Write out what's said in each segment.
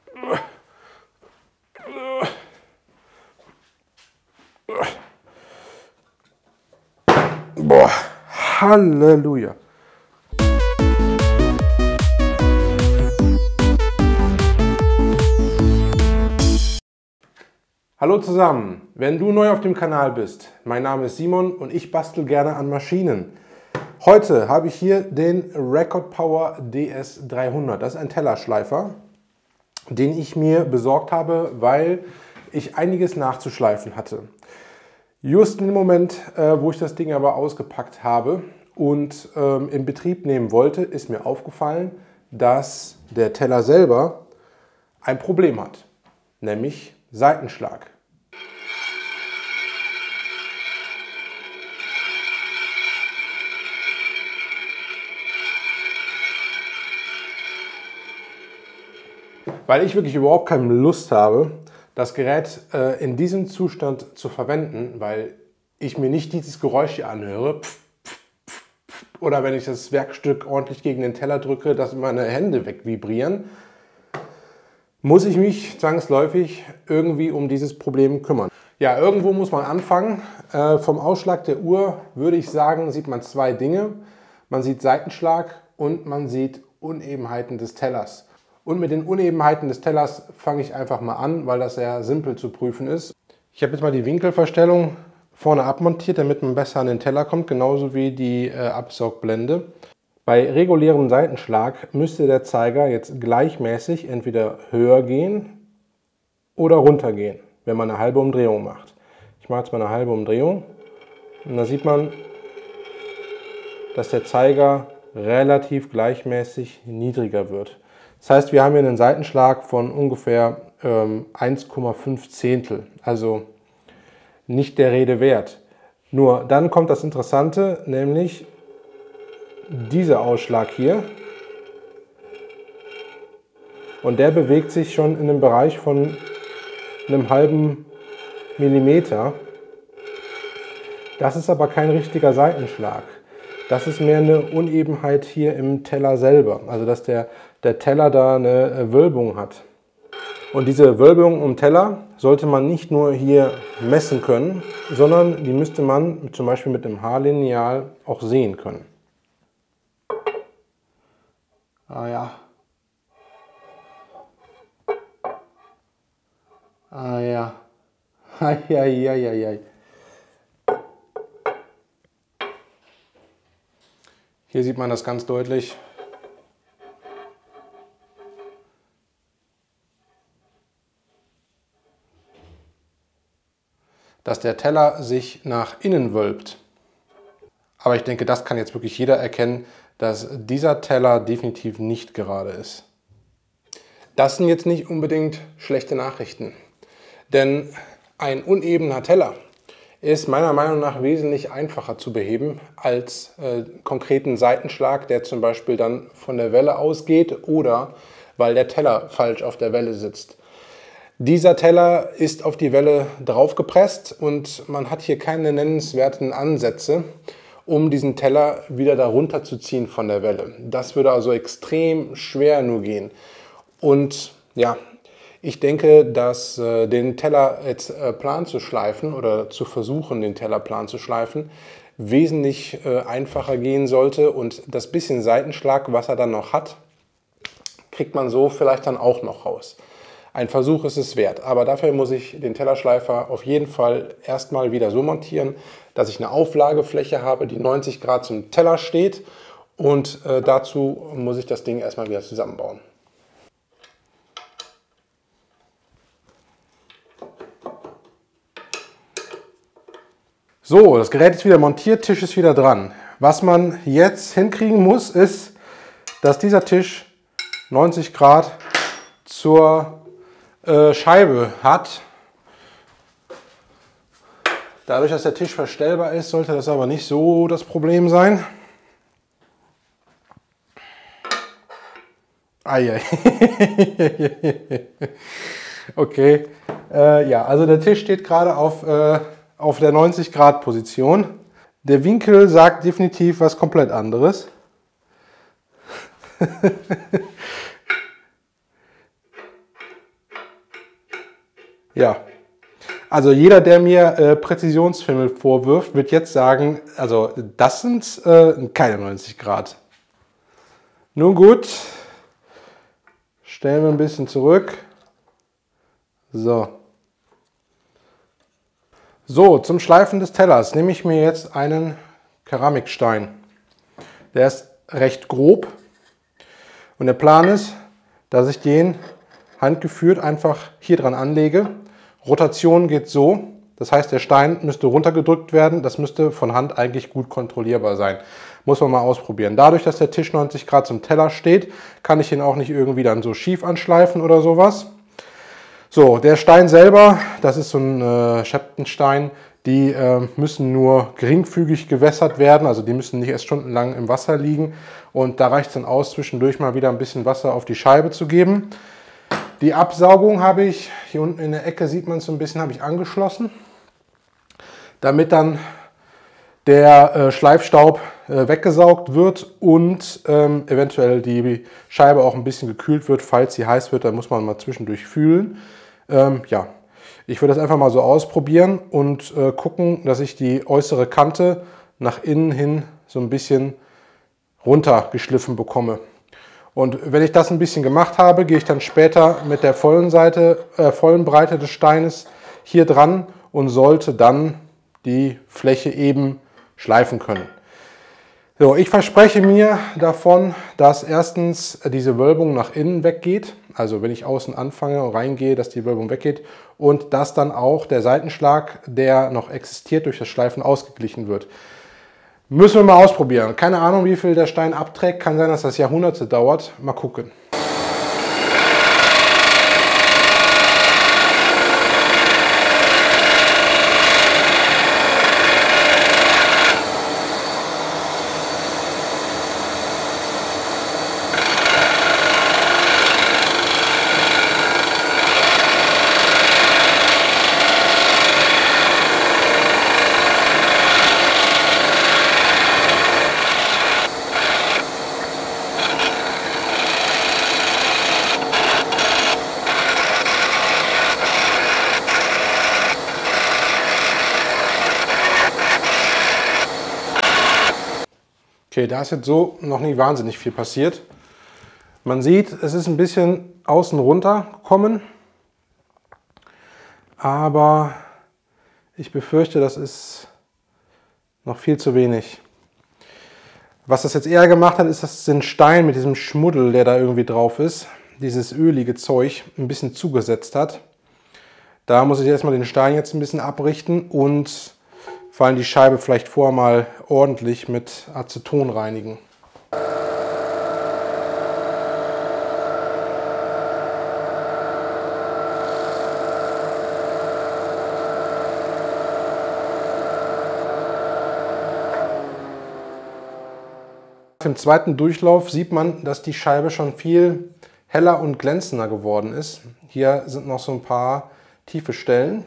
Boah, Halleluja. Hallo zusammen, wenn du neu auf dem Kanal bist, mein Name ist Simon und ich bastel gerne an Maschinen. Heute habe ich hier den Record Power DS300. Das ist ein Tellerschleifer, den ich mir besorgt habe, weil ich einiges nachzuschleifen hatte. Just im Moment, wo ich das Ding aber ausgepackt habe und in Betrieb nehmen wollte, ist mir aufgefallen, dass der Teller selber ein Problem hat, nämlich Seitenschlag. Weil ich wirklich überhaupt keine Lust habe, das Gerät in diesem Zustand zu verwenden, weil ich mir nicht dieses Geräusch hier anhöre, oder wenn ich das Werkstück ordentlich gegen den Teller drücke, dass meine Hände wegvibrieren, muss ich mich zwangsläufig irgendwie um dieses Problem kümmern. Ja, irgendwo muss man anfangen. Vom Ausschlag der Uhr würde ich sagen, sieht man zwei Dinge. Man sieht Seitenschlag und man sieht Unebenheiten des Tellers. Und mit den Unebenheiten des Tellers fange ich einfach mal an, weil das sehr simpel zu prüfen ist. Ich habe jetzt mal die Winkelverstellung vorne abmontiert, damit man besser an den Teller kommt, genauso wie die Absaugblende. Bei regulärem Seitenschlag müsste der Zeiger jetzt gleichmäßig entweder höher gehen oder runter gehen, wenn man eine halbe Umdrehung macht. Ich mache jetzt mal eine halbe Umdrehung und da sieht man, dass der Zeiger relativ gleichmäßig niedriger wird. Das heißt, wir haben hier einen Seitenschlag von ungefähr 1,5 Zehntel, also nicht der Rede wert. Nur dann kommt das Interessante, nämlich dieser Ausschlag hier. Und der bewegt sich schon in einem Bereich von einem halben Millimeter. Das ist aber kein richtiger Seitenschlag. Das ist mehr eine Unebenheit hier im Teller selber, also dass der Teller da eine Wölbung hat. Und diese Wölbung im Teller sollte man nicht nur hier messen können, sondern die müsste man zum Beispiel mit einem Haarlineal auch sehen können. Ah ja. Ah ja. Eieieiei. Hier sieht man das ganz deutlich. Dass der Teller sich nach innen wölbt. Aber ich denke, das kann jetzt wirklich jeder erkennen, dass dieser Teller definitiv nicht gerade ist. Das sind jetzt nicht unbedingt schlechte Nachrichten, denn ein unebener Teller ist meiner Meinung nach wesentlich einfacher zu beheben als konkreten Seitenschlag, der zum Beispiel dann von der Welle ausgeht oder weil der Teller falsch auf der Welle sitzt. Dieser Teller ist auf die Welle draufgepresst und man hat hier keine nennenswerten Ansätze, um diesen Teller wieder darunter zu ziehen von der Welle. Das würde also extrem schwer nur gehen. Und ja, ich denke, dass den Teller jetzt plan zu schleifen oder zu versuchen, den Teller plan zu schleifen, wesentlich einfacher gehen sollte und das bisschen Seitenschlag, was er dann noch hat, kriegt man so vielleicht dann auch noch raus. Ein Versuch ist es wert, aber dafür muss ich den Tellerschleifer auf jeden Fall erstmal wieder so montieren, dass ich eine Auflagefläche habe, die 90 Grad zum Teller steht und dazu muss ich das Ding erstmal wieder zusammenbauen. So, das Gerät ist wieder montiert, Tisch ist wieder dran. Was man jetzt hinkriegen muss, ist, dass dieser Tisch 90 Grad zur Scheibe hat. Dadurch, dass der Tisch verstellbar ist, sollte das aber nicht so das Problem sein. Eieiei. Okay, ja, also der Tisch steht gerade auf der 90 Grad Position. Der Winkel sagt definitiv was komplett anderes. Ja, also jeder, der mir Präzisionsfimmel vorwirft, wird jetzt sagen, also das sind keine 90 Grad. Nun gut, stellen wir ein bisschen zurück. So. So, zum Schleifen des Tellers nehme ich mir jetzt einen Keramikstein. Der ist recht grob und der Plan ist, dass ich den handgeführt einfach hier dran anlege. Rotation geht so, das heißt, der Stein müsste runtergedrückt werden. Das müsste von Hand eigentlich gut kontrollierbar sein. Muss man mal ausprobieren. Dadurch, dass der Tisch 90 Grad zum Teller steht, kann ich ihn auch nicht irgendwie dann so schief anschleifen oder sowas. So, der Stein selber, das ist so ein Scheptenstein, die müssen nur geringfügig gewässert werden, also die müssen nicht erst stundenlang im Wasser liegen. Und da reicht es dann aus, zwischendurch mal wieder ein bisschen Wasser auf die Scheibe zu geben. Die Absaugung habe ich, hier unten in der Ecke sieht man es so ein bisschen, habe ich angeschlossen, damit dann der Schleifstaub weggesaugt wird und eventuell die Scheibe auch ein bisschen gekühlt wird. Falls sie heiß wird, dann muss man mal zwischendurch fühlen. Ja, ich würde das einfach mal so ausprobieren und gucken, dass ich die äußere Kante nach innen hin so ein bisschen runtergeschliffen bekomme. Und wenn ich das ein bisschen gemacht habe, gehe ich dann später mit der vollen Breite des Steines hier dran und sollte dann die Fläche eben schleifen können. So, ich verspreche mir davon, dass erstens diese Wölbung nach innen weggeht, also wenn ich außen anfange und reingehe, dass die Wölbung weggeht und dass dann auch der Seitenschlag, der noch existiert, durch das Schleifen ausgeglichen wird. Müssen wir mal ausprobieren. Keine Ahnung, wie viel der Stein abträgt. Kann sein, dass das Jahrhunderte dauert. Mal gucken. Okay, da ist jetzt so noch nicht wahnsinnig viel passiert. Man sieht, es ist ein bisschen außen runter gekommen, aber ich befürchte, das ist noch viel zu wenig. Was das jetzt eher gemacht hat, ist, dass den Stein mit diesem Schmuddel, der da irgendwie drauf ist, dieses ölige Zeug, ein bisschen zugesetzt hat. Da muss ich erstmal den Stein jetzt ein bisschen abrichten und vor allem die Scheibe vielleicht vorher mal ordentlich mit Aceton reinigen. Im zweiten Durchlauf sieht man, dass die Scheibe schon viel heller und glänzender geworden ist. Hier sind noch so ein paar tiefe Stellen.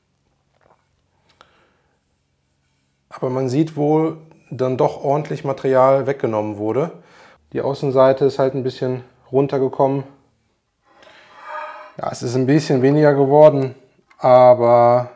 Aber man sieht, wo dann doch ordentlich Material weggenommen wurde. Die Außenseite ist halt ein bisschen runtergekommen. Ja, es ist ein bisschen weniger geworden, aber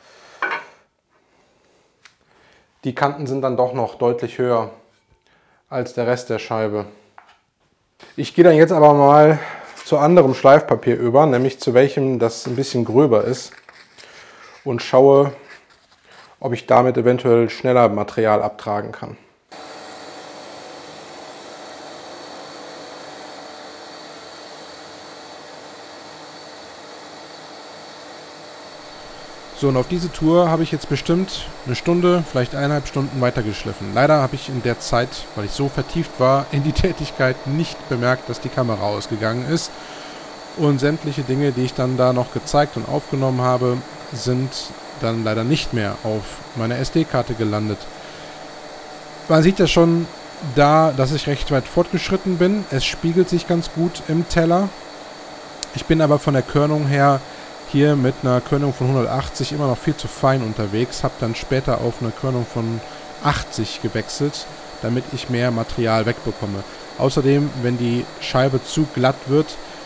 die Kanten sind dann doch noch deutlich höher als der Rest der Scheibe. Ich gehe dann jetzt aber mal zu anderem Schleifpapier über, nämlich zu welchem das ein bisschen gröber ist und schaue, ob ich damit eventuell schneller Material abtragen kann. So, und auf diese Tour habe ich jetzt bestimmt eine Stunde, vielleicht 1,5 Stunden weitergeschliffen. Leider habe ich in der Zeit, weil ich so vertieft war, in die Tätigkeit nicht bemerkt, dass die Kamera ausgegangen ist. Und sämtliche Dinge, die ich dann da noch gezeigt und aufgenommen habe, sind dann leider nicht mehr auf meiner SD-Karte gelandet. Man sieht ja schon da, dass ich recht weit fortgeschritten bin. Es spiegelt sich ganz gut im Teller. Ich bin aber von der Körnung her hier mit einer Körnung von 180 immer noch viel zu fein unterwegs. Habe dann später auf eine Körnung von 80 gewechselt, damit ich mehr Material wegbekomme. Außerdem, wenn die Scheibe zu glatt wird,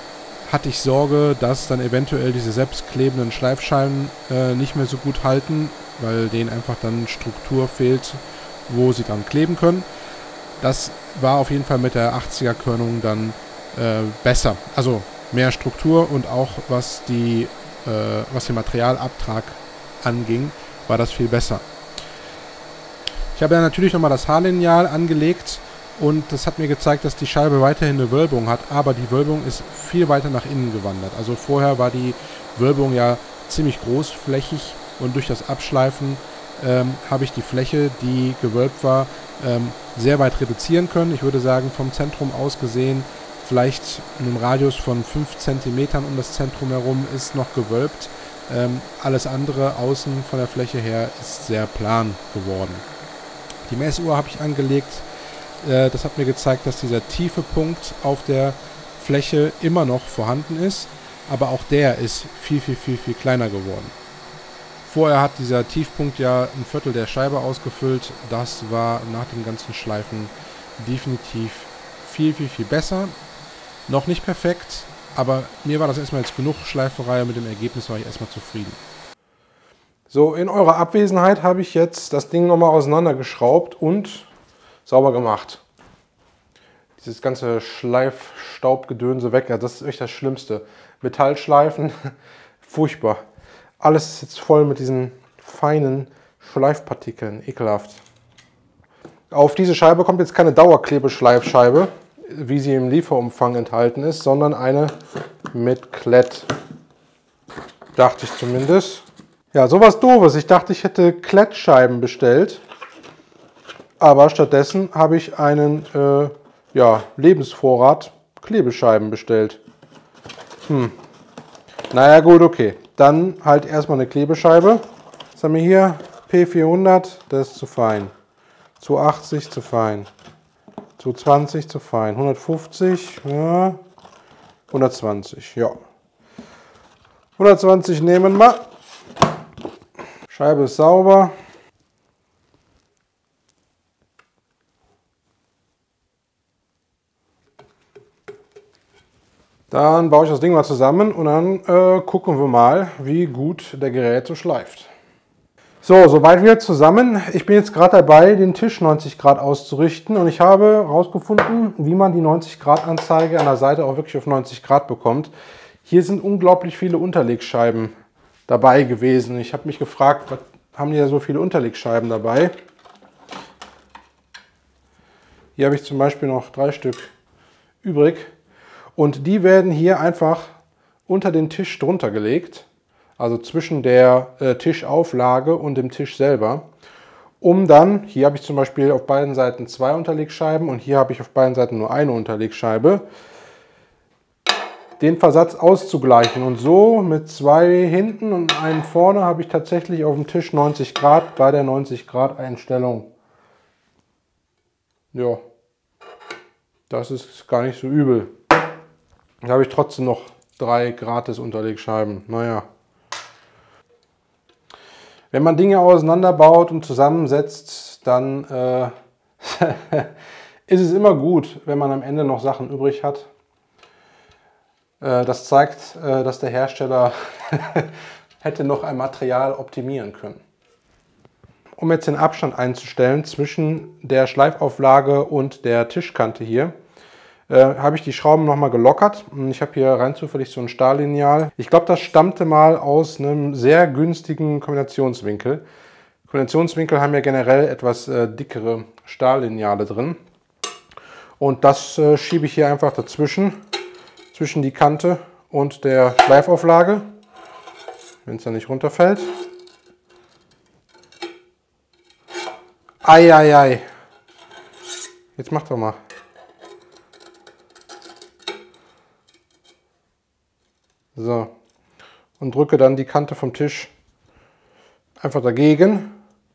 hatte ich Sorge, dass dann eventuell diese selbstklebenden Schleifscheiben nicht mehr so gut halten, weil denen einfach dann Struktur fehlt, wo sie dran kleben können. Das war auf jeden Fall mit der 80er Körnung dann besser. Also mehr Struktur und auch was den Materialabtrag anging, war das viel besser. Ich habe ja natürlich nochmal das Haarlineal angelegt und das hat mir gezeigt, dass die Scheibe weiterhin eine Wölbung hat, aber die Wölbung ist viel weiter nach innen gewandert. Also vorher war die Wölbung ja ziemlich großflächig und durch das Abschleifen habe ich die Fläche, die gewölbt war, sehr weit reduzieren können. Ich würde sagen, vom Zentrum aus gesehen, vielleicht in einem Radius von 5 cm um das Zentrum herum ist noch gewölbt. Alles andere außen von der Fläche her ist sehr plan geworden. Die Messuhr habe ich angelegt. Das hat mir gezeigt, dass dieser tiefe Punkt auf der Fläche immer noch vorhanden ist, aber auch der ist viel kleiner geworden. Vorher hat dieser Tiefpunkt ja ein Viertel der Scheibe ausgefüllt. Das war nach dem ganzen Schleifen definitiv viel besser. Noch nicht perfekt, aber mir war das erstmal jetzt genug Schleiferei. Mit dem Ergebnis war ich erstmal zufrieden. So, in eurer Abwesenheit habe ich jetzt das Ding nochmal auseinandergeschraubt und sauber gemacht. Dieses ganze Schleifstaubgedönse weg, ja, das ist echt das Schlimmste. Metallschleifen, furchtbar. Alles ist jetzt voll mit diesen feinen Schleifpartikeln, ekelhaft. Auf diese Scheibe kommt jetzt keine Dauerklebeschleifscheibe, wie sie im Lieferumfang enthalten ist, sondern eine mit Klett. Dachte ich zumindest. Ja, sowas Doofes. Ich dachte, ich hätte Klettscheiben bestellt. Aber stattdessen habe ich einen Lebensvorrat Klebescheiben bestellt. Naja, gut, okay. Dann halt erstmal eine Klebescheibe. Was haben wir hier? P400, das ist zu fein. 280 zu fein. 220 zu fein. 150, ja. 120, ja. 120 nehmen wir. Scheibe ist sauber. Dann baue ich das Ding mal zusammen und dann gucken wir mal, wie gut der Gerät so schleift. So, soweit wir zusammen. Ich bin jetzt gerade dabei, den Tisch 90 Grad auszurichten und ich habe herausgefunden, wie man die 90 Grad Anzeige an der Seite auch wirklich auf 90 Grad bekommt. Hier sind unglaublich viele Unterlegscheiben dabei gewesen. Ich habe mich gefragt, was haben die da so viele Unterlegscheiben dabei? Hier habe ich zum Beispiel noch 3 Stück übrig. Und die werden hier einfach unter den Tisch drunter gelegt, also zwischen der Tischauflage und dem Tisch selber, um dann, hier habe ich zum Beispiel auf beiden Seiten 2 Unterlegscheiben und hier habe ich auf beiden Seiten nur eine Unterlegscheibe, den Versatz auszugleichen. Und so mit 2 hinten und einen vorne habe ich tatsächlich auf dem Tisch 90 Grad bei der 90 Grad Einstellung. Ja, das ist gar nicht so übel. Da habe ich trotzdem noch 3 gratis Unterlegscheiben. Naja. Wenn man Dinge auseinanderbaut und zusammensetzt, dann ist es immer gut, wenn man am Ende noch Sachen übrig hat. Das zeigt, dass der Hersteller hätte noch ein Material optimieren können. Um jetzt den Abstand einzustellen zwischen der Schleifauflage und der Tischkante hier, habe ich die Schrauben nochmal gelockert. Ich habe hier rein zufällig so ein Stahllineal. Ich glaube, das stammte mal aus einem sehr günstigen Kombinationswinkel. Kombinationswinkel haben ja generell etwas dickere Stahllineale drin. Und das schiebe ich hier einfach dazwischen, zwischen die Kante und der Schleifauflage, wenn es dann nicht runterfällt. Eieiei. Jetzt mach doch mal. So, und drücke dann die Kante vom Tisch einfach dagegen.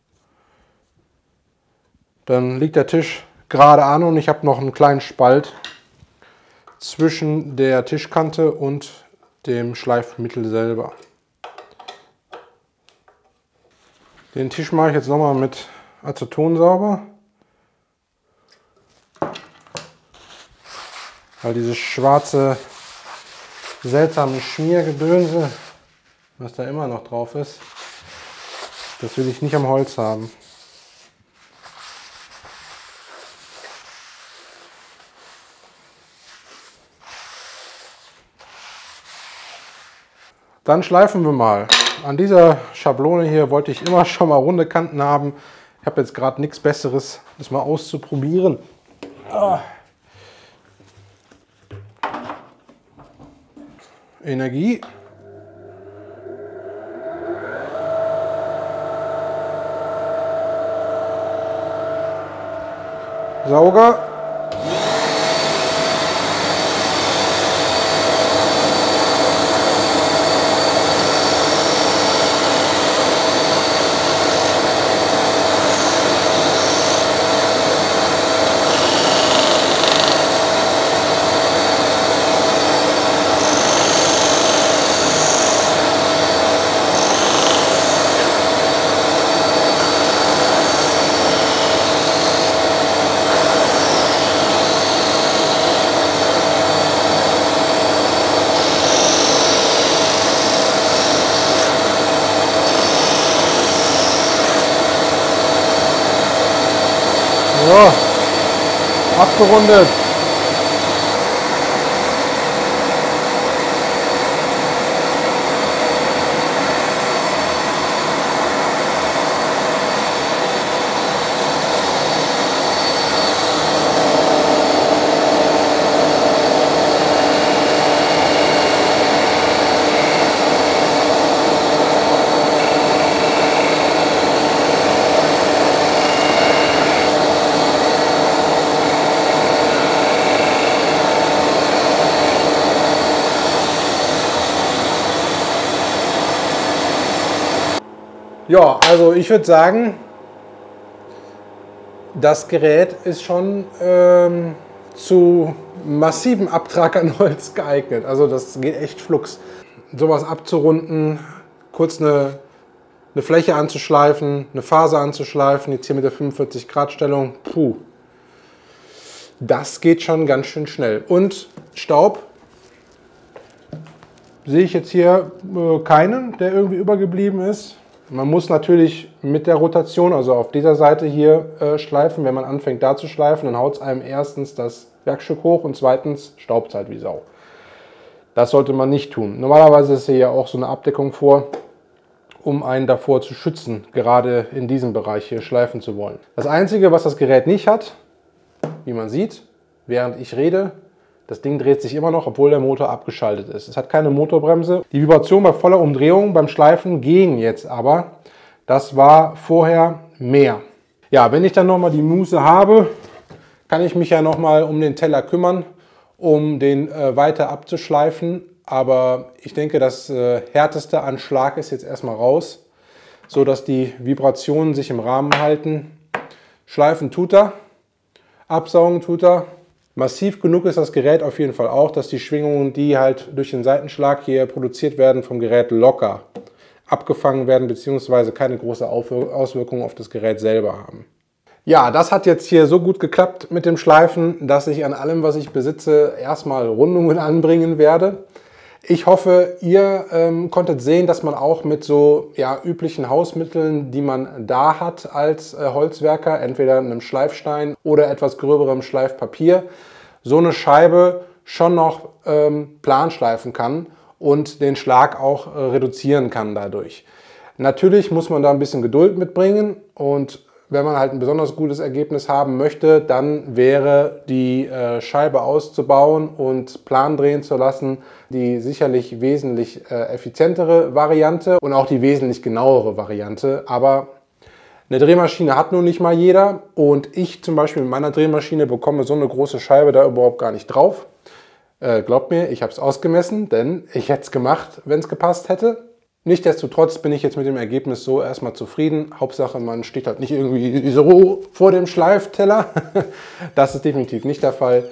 Dann liegt der Tisch gerade an und ich habe noch einen kleinen Spalt zwischen der Tischkante und dem Schleifmittel selber. Den Tisch mache ich jetzt nochmal mit Aceton sauber, weil dieses schwarze seltsamen Schmiergedönse, was da immer noch drauf ist, das will ich nicht am Holz haben. Dann schleifen wir mal. An dieser Schablone hier wollte ich immer schon mal runde Kanten haben. Ich habe jetzt gerade nichts Besseres, das mal auszuprobieren. Energie. Sauger. So, abgerundet. Ja, also ich würde sagen, das Gerät ist schon zu massivem Abtrag an Holz geeignet. Also das geht echt flugs. Sowas abzurunden, kurz eine Fläche anzuschleifen, eine Faser anzuschleifen, jetzt hier mit der 45 Grad Stellung, puh, das geht schon ganz schön schnell. Und Staub sehe ich jetzt hier keinen, der irgendwie übergeblieben ist. Man muss natürlich mit der Rotation, also auf dieser Seite hier schleifen. Wenn man anfängt da zu schleifen, dann haut es einem erstens das Werkstück hoch und zweitens staubt es halt wie Sau. Das sollte man nicht tun. Normalerweise ist hier ja auch so eine Abdeckung vor, um einen davor zu schützen, gerade in diesem Bereich hier schleifen zu wollen. Das Einzige, was das Gerät nicht hat, wie man sieht, während ich rede, das Ding dreht sich immer noch, obwohl der Motor abgeschaltet ist. Es hat keine Motorbremse. Die Vibration bei voller Umdrehung beim Schleifen gehen jetzt aber. Das war vorher mehr. Ja, wenn ich dann nochmal die Muße habe, kann ich mich ja nochmal um den Teller kümmern, um den weiter abzuschleifen. Aber ich denke, das härteste an Schlag ist jetzt erstmal raus, so dass die Vibrationen sich im Rahmen halten. Schleifen tut er, absaugen tut er. Massiv genug ist das Gerät auf jeden Fall auch, dass die Schwingungen, die halt durch den Seitenschlag hier produziert werden, vom Gerät locker abgefangen werden, beziehungsweise keine große Auswirkung auf das Gerät selber haben. Ja, das hat jetzt hier so gut geklappt mit dem Schleifen, dass ich an allem, was ich besitze, erstmal Rundungen anbringen werde. Ich hoffe, ihr konntet sehen, dass man auch mit so üblichen Hausmitteln, die man da hat als Holzwerker, entweder einem Schleifstein oder etwas gröberem Schleifpapier, so eine Scheibe schon noch plan schleifen kann und den Schlag auch reduzieren kann dadurch. Natürlich muss man da ein bisschen Geduld mitbringen und wenn man halt ein besonders gutes Ergebnis haben möchte, dann wäre die Scheibe auszubauen und plan drehen zu lassen die sicherlich wesentlich effizientere Variante und auch die wesentlich genauere Variante. Aber eine Drehmaschine hat nun nicht mal jeder und ich zum Beispiel mit meiner Drehmaschine bekomme so eine große Scheibe da überhaupt gar nicht drauf. Glaubt mir, ich habe es ausgemessen, denn ich hätte es gemacht, wenn es gepasst hätte. Nichtsdestotrotz bin ich jetzt mit dem Ergebnis so erstmal zufrieden. Hauptsache, man steht halt nicht irgendwie so vor dem Schleifteller. Das ist definitiv nicht der Fall.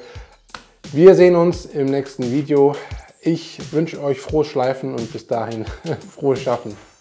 Wir sehen uns im nächsten Video. Ich wünsche euch frohes Schleifen und bis dahin frohes Schaffen.